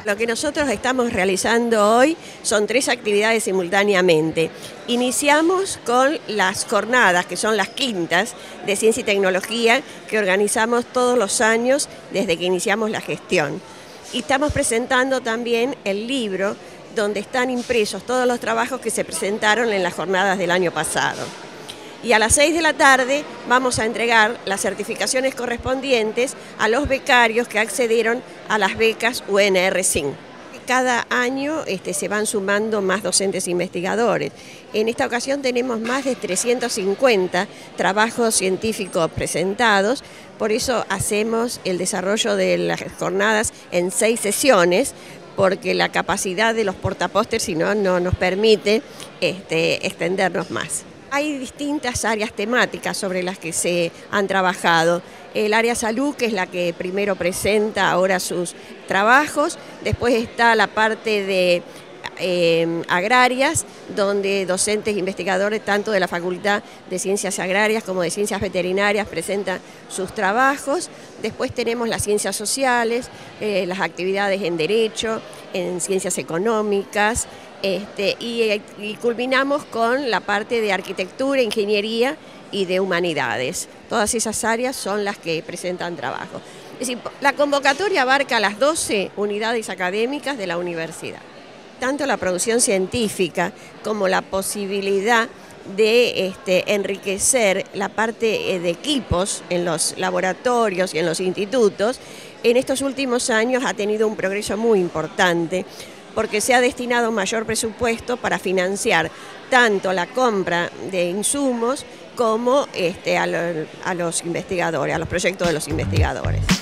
Lo que nosotros estamos realizando hoy son 3 actividades simultáneamente. Iniciamos con las jornadas, que son las quintas de ciencia y tecnología, que organizamos todos los años desde que iniciamos la gestión. Y estamos presentando también el libro donde están impresos todos los trabajos que se presentaron en las jornadas del año pasado. Y a las 6 de la tarde vamos a entregar las certificaciones correspondientes a los becarios que accedieron a las becas UNR-SIN. Cada año se van sumando más docentes investigadores. En esta ocasión tenemos más de 350 trabajos científicos presentados, por eso hacemos el desarrollo de las jornadas en 6 sesiones, porque la capacidad de los portapóster si no nos permite extendernos más. Hay distintas áreas temáticas sobre las que se han trabajado. El área salud, que es la que primero presenta ahora sus trabajos, después está la parte de agrarias, donde docentes e investigadores tanto de la Facultad de Ciencias Agrarias como de Ciencias Veterinarias presentan sus trabajos. Después tenemos las ciencias sociales, las actividades en derecho, en ciencias económicas, y culminamos con la parte de arquitectura, ingeniería y de humanidades. Todas esas áreas son las que presentan trabajo. Es decir, la convocatoria abarca las 12 unidades académicas de la universidad. Tanto la producción científica como la posibilidad de enriquecer la parte de equipos en los laboratorios y en los institutos, en estos últimos años ha tenido un progreso muy importante, porque se ha destinado mayor presupuesto para financiar tanto la compra de insumos como a los investigadores, a los proyectos de los investigadores.